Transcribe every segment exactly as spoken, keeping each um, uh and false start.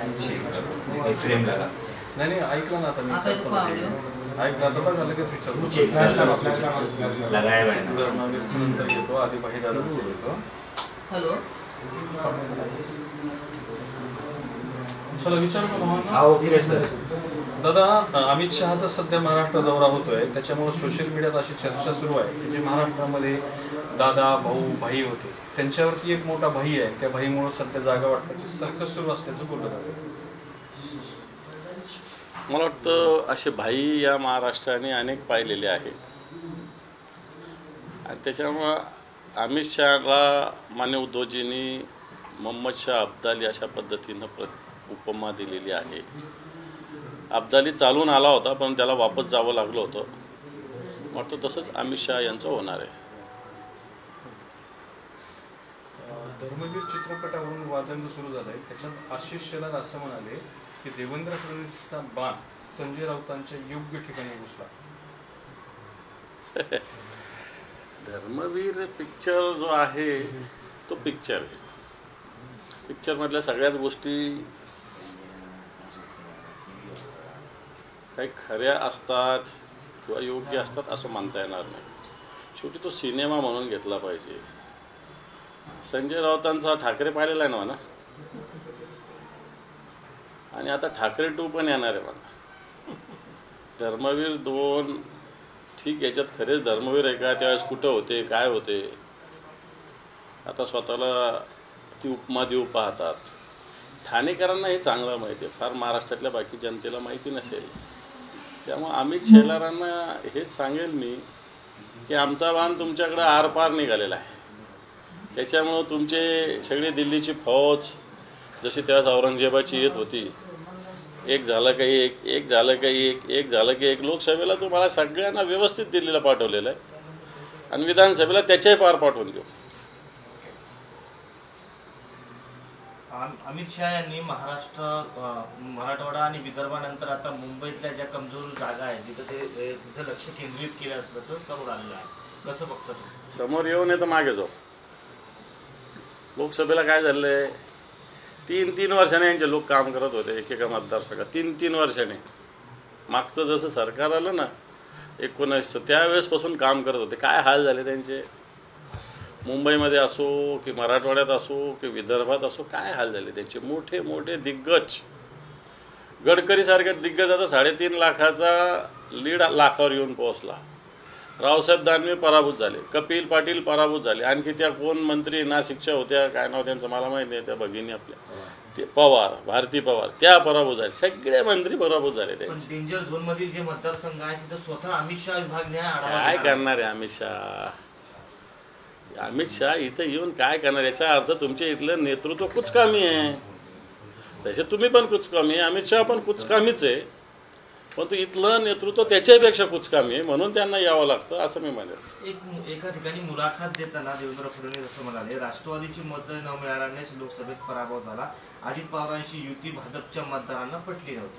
Frame लगा नहीं नहीं ऐकलं ना आता मी ऐकलं आता बघा लगेच विचारतो लगाया नंतर येतो आधी बाहेर दादांचा येतो. हॅलो चला विचारू का भावना? हा ओके सर. दादा, अमित शहाचा सध्या महाराष्ट्र दौरा होतोय, त्याच्यामुळे सोशल मीडियात अशी चर्चा सुरू आहे की जे महाराष्ट्रामध्ये दादा भाऊ भाई होते त्यांच्यावरती एक मोठा भाई आहे, त्या भाईमुळे सध्या जागा वाटण्याची सर्कस सुरू असल्याचं बोललं जातं. मला वाटतं असे भाई या महाराष्ट्राने अनेक पाहिलेले आहे आणि त्याच्यामुळं अमित शहाला मान्य उद्धवजींनी मोहम्मद शाह अब्दाली अशा पद्धतीनं प्र उपमा दिलेली आहे. अब्दाली चालून आला होता पण त्याला वापस जावं लागलं होतं. वाटतं तसंच अमित शहा यांचं होणार आहे. धर्मवीर चित्रपटावरून वादंग सुरू झालंय, त्याच्यात आशिष शेलार असं म्हणाले की देवेंद्र फडणवीसचा बाण संजय राऊतांच्या योग्य ठिकाणी घुसला. धर्मवीर पिक्चर जो आहे तो पिक्चर आहे. पिक्चरमधल्या सगळ्याच गोष्टी काही खऱ्या असतात किंवा योग्य असतात असं मानता येणार नाही. शेवटी तो सिनेमा म्हणून घेतला पाहिजे. संजय राऊतांचा ठाकरे पाहिलेला आहे ना म्हणा, आणि आता ठाकरे टू पण येणार आहे म्हणा. धर्मवीर दोन ठीक, याच्यात खरेच धर्मवीर आहे का, त्यावेळेस कुठं होते काय होते, आता स्वतःला ती उपमा देऊ पाहतात. ठाणेकरांना हे चांगलं माहिती आहे, फार महाराष्ट्रातल्या बाकी जनतेला माहिती नसेल. त्यामुळे अमित शेलारांना हेच सांगेल मी की आमचा बाण तुमच्याकडं आरपार निघालेला आहे. त्याच्यामुळं तुमचे सगळी दिल्लीची फौज जशी त्यावेळेस औरंगजेबाची येत होती, एक झालं काही एक एक झालं काही एक एक झालं की एक, लोकसभेला तुम्हाला सगळ्यांना व्यवस्थित दिल्लीला पाठवलेलं आहे आणि विधानसभेला त्याच्याही पार पाठवून देऊ. अमित शहा यांनी महाराष्ट्र, मराठवाडा आणि विदर्भानंतर आता मुंबईतल्या ज्या कमजोर जागा आहेत तिथं ते तिथं लक्ष केंद्रित केलं असल्याचं समोर आलेलं आहे. कसं बघतं तुम्ही? समोर येऊ नये तर मागे जाऊ. लोकसभेला काय झालंय, तीन तीन वर्षाने यांचे लोक काम करत होते एकेका मतदारसंघात. तीन तीन वर्षाने मागचं जसं सरकार आलं ना एकोणीसशे त्यावेळेसपासून काम करत होते. काय हाल झाले त्यांचे, मुंबईमध्ये असो की मराठवाड्यात असो की विदर्भात असो, काय हाल झाले त्यांचे. मोठे मोठे दिग्गज, गडकरीसारख्या दिग्गजाचा साडेतीन लाखाचा लीड लाखावर येऊन पोहोचला. रावसाहेब दानवे पराभूत झाले, कपिल पाटील पराभूत झाले, आणखी त्या कोण मंत्री नाशिकच्या होत्या, काय नाव त्यांचं मला माहीत नाही, त्या भगिनी आपल्या ते पवार, भारती पवार, त्या पराभूत झाले. सगळे मंत्री पराभूत झाले त्यांचे. डेंजर झोन मधील जे मतदारसंघ आहे तिथं स्वतः अमित शहा विभागने काय करणार आहे अमित शहा? अमित शहा इथं येऊन काय करणार? याचा अर्थ तुमच्या इथलं नेतृत्व कुचकामी आहे. तसे तुम्ही पण कुचकामी आहे, अमित शहा पण कुचकामीच आहे, पण तो इथलं नेतृत्व त्याच्यापेक्षा कुचकामी आहे, म्हणून त्यांना यावं लागतं असं मी म्हणेन. एक एका ठिकाणी मुलाखत देताना देवेंद्र फडणवीस असं म्हणाले, राष्ट्रवादीची मतं न मिळाल्यानेच लोकसभेत पराभव झाला. अजित पवारांची युती भाजपच्या मतदारांना पटली नव्हती.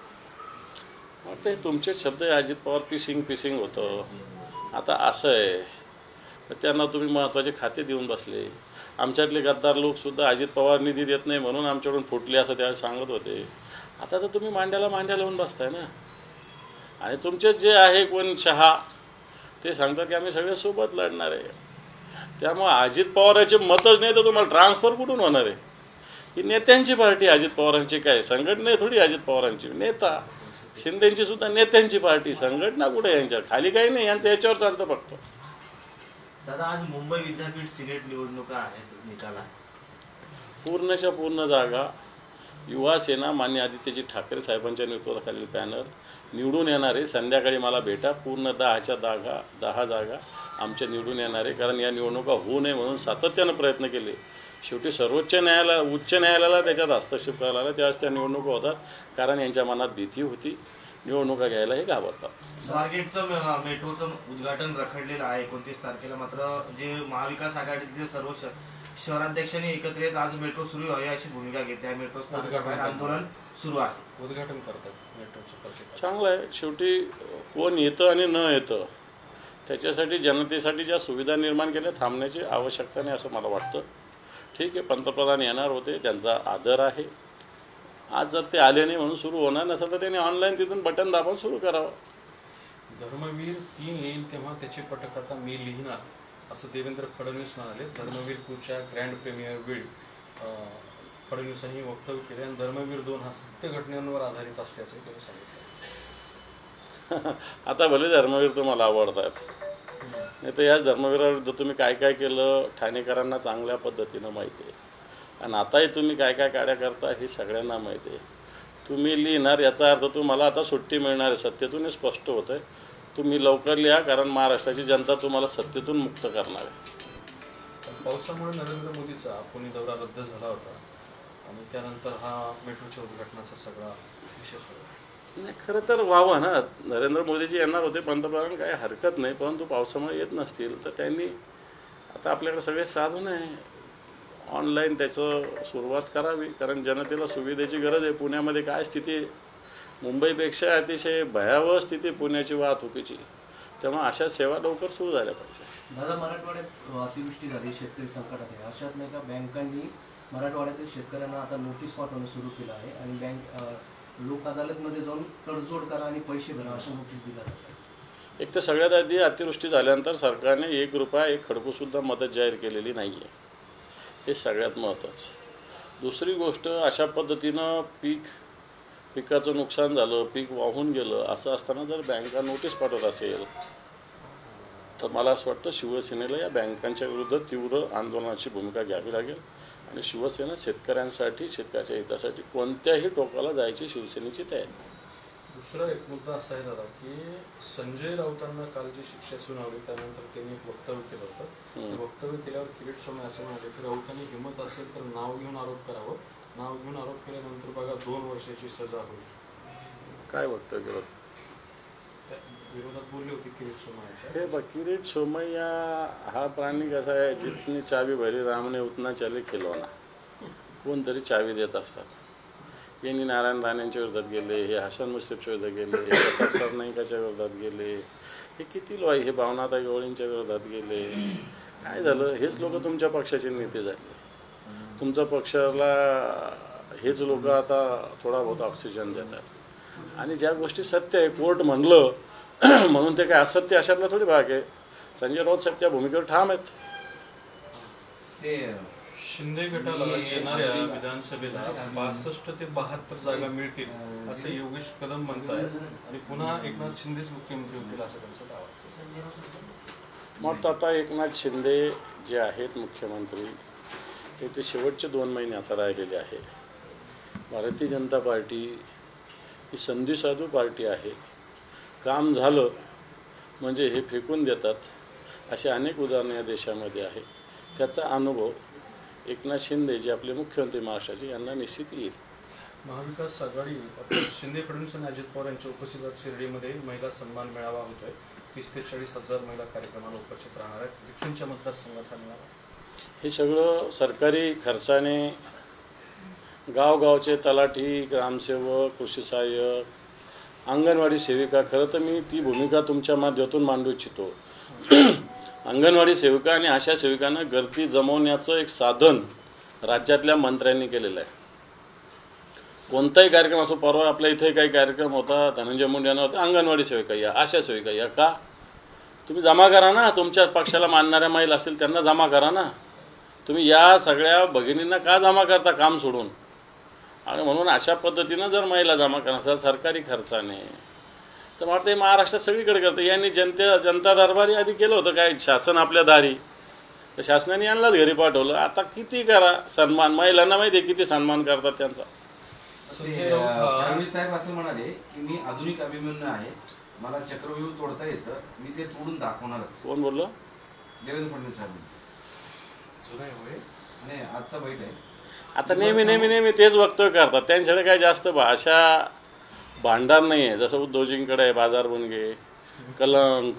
ते तुमचे शब्द अजित पवार पिसिंग पिसिंग होतं. आता असं आहे, त्यांना तुम्ही महत्त्वाचे खाते देऊन बसले. आमच्यातले गद्दार लोकसुद्धा अजित पवार निधी देत नाही म्हणून आमच्याकडून फुटले असं त्यावेळेस सांगत होते. आता तर तुम्ही मांड्याला मांड्या लावून बसताय ना. आणि तुमचे जे आहे कोण शहा ते सांगतात की आम्ही सगळे सोबत लढणार आहे. त्यामुळे अजित पवारांचे मतच नाही तर तुम्हाला ट्रान्सफर कुठून होणार आहे? ही नेत्यांची पार्टी अजित पवारांची, काय संघटना आहे थोडी अजित पवारांची. नेता शिंदेची सुद्धा नेत्यांची पार्टी, संघटना कुठे यांच्या खाली काही नाही, यांचं याच्यावर चालतं फक्त. दादा, आज मुंबई विद्यापीठ सिनेट निवडणुका आहेत, निकाला पूर्णच्या पूर्ण जागा युवा सेना मान्य आदित्यजी ठाकरे साहेबांच्या नेतृत्वाखालील पॅनल निवडून येणार आहे. संध्याकाळी मला भेटा. पूर्ण दहाच्या जागा दहा जागा आमच्या निवडून येणार आहे. कारण या निवडणुका होऊ नये म्हणून सातत्यानं प्रयत्न केले. शेवटी सर्वोच्च न्यायालय उच्च न्यायालयाला त्याच्यात हस्तक्षेप करायला लागला. त्यावेळेस त्या निवडणुका होतात, कारण यांच्या मनात भीती होती, निवडणुका घ्यायला हे घाबरतात. स्वारगेटचं मेट्रोचं उद्घाटन रखडलेलं आहे एकोणतीस तारखेला. मात्र जे महाविकास आघाडीतले सर्व शहराध्यक्षांनी एकत्र येत आज मेट्रो सुरू व्हावी अशी भूमिका घेतली आहे. मेट्रो स्थानकाबाहेर आंदोलन सुरू आहे, उद्घाटन करतात मेट्रोचं. चांगलं आहे. शेवटी कोण येतं आणि न येतं त्याच्यासाठी जनतेसाठी ज्या सुविधा निर्माण केल्या थांबण्याची आवश्यकता नाही असं मला वाटतं. ठीक आहे, पंतप्रधान येणार होते, त्यांचा आदर आहे, आज जर ते आले नाही म्हणून सुरू होणार नसेल तर त्यांनी ऑनलाईन तिथून बटन दाबून सुरू करावं. धर्मवीर तीन येईल तेव्हा त्याची पटकथा मी लिहिणार असं देवेंद्र फडणवीस म्हणाले. धर्मवीर टूच्या ग्रँड प्रीमियर वेळी फडणवीसांनी वक्तव्य केले आणि धर्मवीर दोन हा सत्य घटनांवर आधारित असल्याचं त्यांनी सांगितलं. आता भले धर्मवीर तुम्हाला आवडतात, नाही तर याच धर्मवीराविरुद्ध तुम्ही काय काय केलं ठाणेकरांना चांगल्या पद्धतीनं माहिती आहे. आणि आताही तुम्ही काय काय काड्या करता हे सगळ्यांना माहिती आहे. तुम्ही लिहिणार याचा अर्थ तुम्हाला आता सुट्टी मिळणार आहे, सत्तेतून स्पष्ट होतं आहे. तुम्ही लवकर लिहा, कारण महाराष्ट्राची जनता तुम्हाला सत्तेतून मुक्त करणार आहे. पावसामुळे नरेंद्र मोदीचा पुणे दौरा रद्द झाला होता आणि त्यानंतर हा मेट्रोच्या उद्घाटनाचा सगळा विषय सुरू. नाही, खरं तर व्हावं ना, नरेंद्र मोदीजी येणार होते पंतप्रधान, काही हरकत नाही. परंतु पावसामुळे येत नसतील तर त्यांनी आता आपल्याकडे सगळे साधन आहे, ऑनलाईन त्याचं सुरुवात करावी. कारण जनतेला सुविधेची गरज आहे. पुण्यामध्ये काय स्थिती आहे, मुंबईपेक्षा अतिशय भयावह स्थिती पुण्याची वाहतुकीची. त्यामुळे अशा सेवा लवकर सुरू झाल्या पाहिजे. दादा, मराठवाड्यात अतिवृष्टी झाली, शेतकरी संकटात आहे. अशात नाही का बँकांनी मराठवाड्यातील शेतकऱ्यांना आता नोटीस पाठवणं सुरू केलं आहे आणि बँक लोक अदालतमध्ये जाऊन तडजोड करा आणि पैसे भरा अशा नोटीस दिल्या जातात. एक तर सगळ्यात आधी अतिवृष्टी झाल्यानंतर सरकारने एक रुपया एक खडकूसुद्धा मदत जाहीर केलेली नाही आहे, हे सगळ्यात महत्त्वाचं. दुसरी गोष्ट, अशा पद्धतीनं पीक पिकाचं नुकसान झालं, पीक वाहून गेलं, असं असताना जर बँका नोटीस पाठवत असेल तर मला असं वाटतं शिवसेनेला या बँकांच्या विरुद्ध तीव्र आंदोलनाची भूमिका घ्यावी लागेल. आणि शिवसेना शेतकऱ्यांसाठी, शेतकऱ्याच्या हितासाठी कोणत्याही टोकाला जायची शिवसेनेची तयारी. दुसरा एक मुद्दा असा आहे दादा की संजय राऊतांना काल जी शिक्षा सुनावली त्यानंतर त्यांनी एक वक्तव्य केलं होतं. वक्तव्य केल्यावर किरीट स्वामी असे म्हणाले की राऊतांनी हिंमत असेल तर नाव घेऊन आरोप करावं, नाव घेऊन आरोप केल्यानंतर बघा दोन वर्षाची सजा होईल. काय वक्तव्य केलं होतं? विरोधात बोलले होते किरीट सोमय्या. हे बघ, किरीट सोमय्या हा प्राणी कसा आहे, जितनी चावी भरी रामने उतना चले खिलौना. कोणतरी चावी देत असतात. यांनी नारायण राणेंच्या विरोधात गेले, हे हसन मुश्रीफच्या विरोधात गेले, हे प्रताप सरनाईकाच्या विरोधात गेले, हे किती लोक, हे भावनाताई गवळींच्या विरोधात गेले. काय झालं, हेच लोक तुमच्या पक्षाचे नेते झाले. तुमच्या पक्षाला हेच लोक आता थोडा बहुत ऑक्सिजन देतात. आणि ज्या गोष्टी सत्य आहे, कोर्ट म्हणलं म्हणून ते काय असत्य अशातला थोडी भाग आहे. संजय राऊत साहेब त्या भूमिकेवर ठाम आहेत. ते शिंदे गटाला येणाऱ्या विधानसभेला बासष्ट ते बहात्तर जागा मिळतील असं योगेश कदम म्हणतायत आणि पुन्हा एकनाथ शिंदेच मुख्यमंत्री होतील असं त्यांचं दावा. मग आता एकनाथ शिंदे जे आहेत मुख्यमंत्री, ते ते शेवटचे दोन महिने आता राहिलेले आहे. भारतीय जनता पार्टी ही संधिसाधू पार्टी आहे. काम झालं म्हणजे हे फेकून देतात, असे अनेक उदाहरणं या देशामध्ये आहे. त्याचा अनुभव एकनाथ शिंदे जे आपले मुख्यमंत्री महाराष्ट्राचे यांना निश्चित येईल. महाविकास आघाडी शिंदे फडणवीस आणि अजित पवार यांच्या उपस्थितीत शिर्डीमध्ये महिला सन्मान मेळावा होतोय. तीस ते चाळीस हजार महिला कार्यक्रमाला उपस्थित राहणार आहेत. विखेंच्या मतदारसंघात हा मेळावा. हे सगळं सरकारी खर्चाने गावगावचे तलाठी, ग्रामसेवक, कृषी सहाय्यक, अंगणवाडी सेविका, खरं तर मी ती भूमिका तुमच्या माध्यमातून मांडू इच्छितो. अंगणवाडी सेविका आणि आशा सेविकांना गर्दी जमवण्याचं एक साधन राज्यातल्या मंत्र्यांनी केलेलं आहे. कोणताही कार्यक्रम असो, परवा आपल्या इथे काही कार्यक्रम होता, धनंजय मुंडे यांना होता, अंगणवाडी सेविका या, आशा सेविका या. का? तुम्ही जमा करा ना, तुमच्या पक्षाला मानणाऱ्या महिला असतील त्यांना जमा करा ना. तुम्ही या सगळ्या भगिनींना का जमा करता काम सोडून? आणि म्हणून अशा पद्धतीनं जर महिला जमा करणार सरकारी खर्चाने, तर मला ते महाराष्ट्रात सगळीकडे करतं. यांनी जनते जनता दरबारी आधी केलं होतं काय, शासन आपल्या दारी, तर शासनाने यांनाच घरी पाठवलं. आता किती करा सन्मान, महिलांना माहिती आहे किती सन्मान करतात त्यांचा. फडणवीस साहेब असं म्हणाले की मी आधुनिक अभिमन्यू आहे, मला चक्रव्यूह तोडता येतं, मी ते तोडून दाखवणारच. कोण बोललो? देवेंद्र फडणवीस साहेब. जुना होय आणि आजचा बैठ आहे. आता नेहमी नेहमी नेहमी तेच वक्तव्य करतात. त्यांच्याकडे काय जास्त भाषा भांडार नाही आहे, जसं उद्धवजींकडे आहे बाजार बुनगे, कलंक,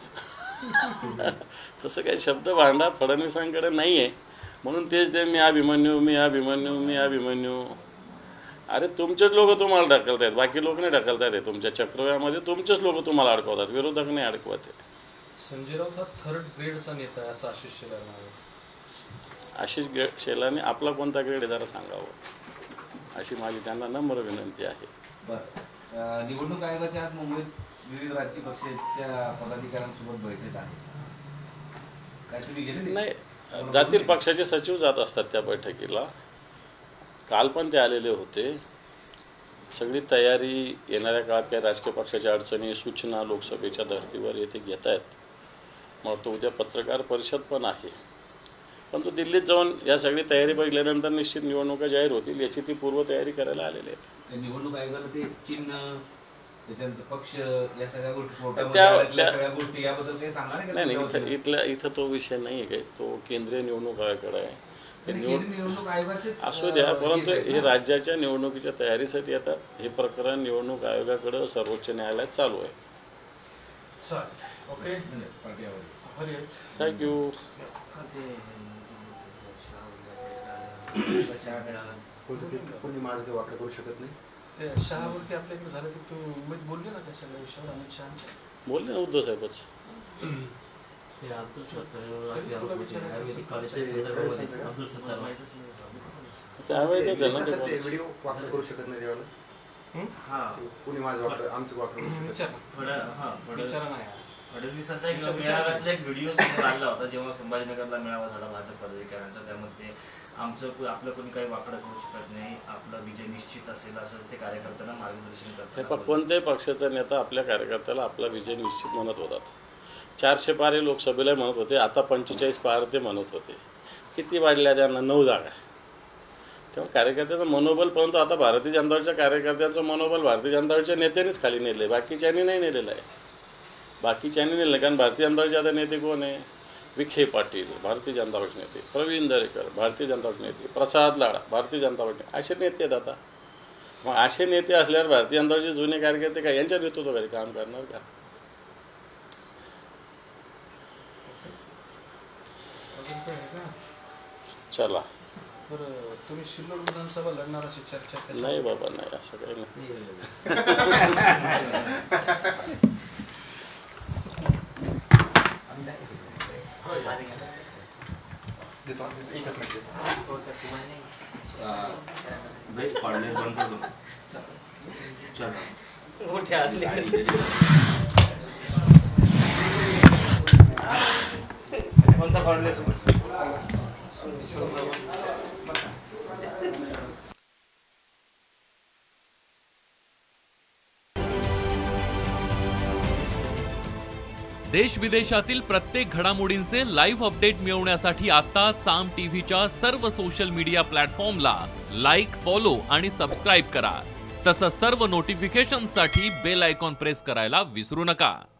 तसं काही शब्द भांडार फडणवीसांकडे नाही आहे. म्हणून तेच ते मी अभिमन्यू, मी अभिमन्यू, मी अभिमन्यू. अरे तुमचेच लोक तुम्हाला ढकलत आहेत, बाकी लोक नाही ढकलत आहेत. तुमच्या चक्रव्यामध्ये तुमचेच लोक तुम्हाला अडकवतात, विरोधक नाही अडकवत आहे. संजय राऊत हा थर्ड ग्रेडचा नेता आहे असं आशिष शेलार. आशिष शेलारने आपला कोणता ग्रेड आहे जरा सांगावं. अशी माझी त्यांना नम्र विनंती आहे. बरं अं, निवडणूक आयोगाच्या आज मुंबईत विविध राजकीय पक्षाच्या पदाधिकाऱ्यांसोबत बैठक आहे, काय तुम्ही गेले नाही, जातील पक्षाचे सचिव जात असतात त्या बैठकीला. काल पण ते आलेले होते. सगळी तयारी येणाऱ्या काळात काही राजकीय पक्षाच्या अडचणी सूचना लोकसभेच्या धर्तीवर येथे घेत आहेत. मग तो उद्या पत्रकार परिषद पण आहे. पण तो दिल्लीत जाऊन या सगळी तयारी बघितल्यानंतर निश्चित निवडणुका जाहीर होतील याची ती पूर्वतयारी करायला आलेली आहेत. निवडणूक आयोगाला ते चिन्ह त्याच्यानंतर पक्ष या सगळ्या गोष्टी कोर्टामध्ये त्या- आल्यातल्या त्या- सगळ्या गोष्टी याबद्दल काही सांगणार आहे का? नाही नाही तुमच्या इथं वतीने? इथल्या इथं तो विषय नाही आहे काही. तो केंद्रीय निवडणूक आयोगाकडे आहे. हे आणि निवड केंद्रीय निवडणूक आयोगाचेच असू द्या, अं, परंतु हे आहेत हे ना? राज्याच्या निवडणुकीच्या तयारीसाठी आता हे प्रकरण निवडणूक आयोगाकडे सर्वोच्च न्यायालयात चालू आहे. चालेल. ओके. पार्टी आवाज. आभारी आहेत. थँक्यू. कोणी माझं काही वाकडं करू शकत नाही. ते शहावरती आपल्याकडे झालं की तू उमेद बोलले ना त्या सगळ्या विषयावर अमित शहाच्या. बोलले ना उद्धव साहेबच. ते अवैधच आहे ना ते. ते व्हिडिओ वाकडं करू शकत नाही देवाला. हा कोणी माझं वाकडं आमचं वाकडं करू शकत नाही. विचार ना. फड- हा, फड- विचारा नाही. फडणवीसांचा एक मेळाव्यातला एक व्हिडिओ समोर आला होता जेव्हा संभाजीनगरला मेळावा झाला भाजप पदाधिकाऱ्यांचा. त्यामध्ये आमचं आपलं कोणी काही वाकडं करू शकत नाही, आपला विजय निश्चित असेल असं ते कार्यकर्त्यांना मार्गदर्शन हे करतात. पहा, कोणत्याही पक्षाचा नेता आपल्या कार्यकर्त्याला आपला विजय निश्चित म्हणत होतात. चारशे पार हे लोकसभेला म्हणत होते, आता पंचेचाळीस पार ते म्हणत होते. किती वाढल्या त्यांना? नऊ जागा. तेव्हा कार्यकर्त्याचं मनोबल, परंतु आता भारतीय जनता पार्टीच्या कार्यकर्त्यांचं मनोबल भारतीय जनता पार्टीच्या नेत्यांनीच खाली नेलं आहे, बाकीच्यांनी नाही नेलेलं आहे. बाकीच्यांनी नेलं, कारण भारतीय जनता पार्टीचे आता नेते कोण आहे? विखे पाटील भारतीय जनता पार्टी नेते, प्रवीण दरेकर भारतीय जनता पार्टी नेते, प्रसाद लाडा भारतीय जनता पार्टी, असे नेते आहेत आता. मग असे नेते असल्यावर भारतीय जनता पार्टीचे जुने कार्यकर्ते काय यांच्या नेतृत्वाखाली काम करणार का? अजून काय आहे का? चला. बरं, तुम्ही सिल्लोड विधानसभा लढणार अशी चर्चा त्याच्यात- नाही बाबा, नाही असं काही नाही. देतो देतो, एकच मिनिट देतो. अं, नाही पाडले बंद करून कोणता पाडले देश विदेशातील प्रत्येक घडामोडींचे लाईव्ह अपडेट मिळवण्यासाठी आता साम टीव्हीच्या सर्व सोशल मीडिया प्लॅटफॉर्मला लाईक, फॉलो आणि सबस्क्राईब करा. तसंच सर्व नोटिफिकेशनसाठी बेल आयकॉन प्रेस करायला विसरू नका.